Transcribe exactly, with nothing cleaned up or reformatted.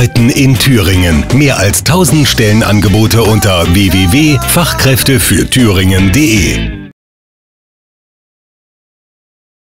Arbeiten in Thüringen. Mehr als tausend Stellenangebote unter w w w punkt fachkräfte für thüringen punkt de.